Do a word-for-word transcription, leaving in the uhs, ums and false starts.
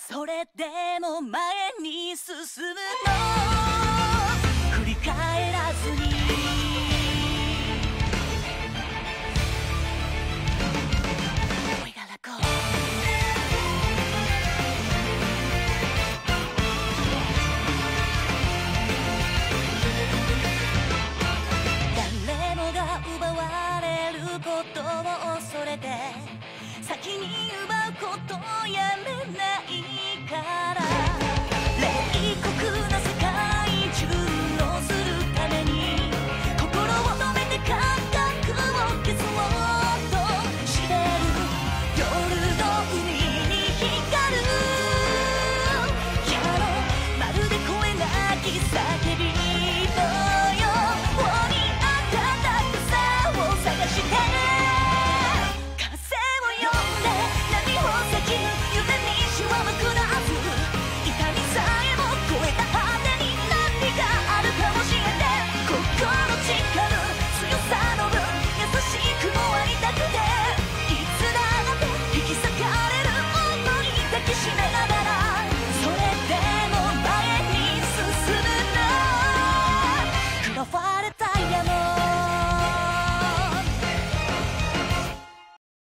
それでも前に進むの振り返らずに誰もが奪われることを恐れて先に奪うことや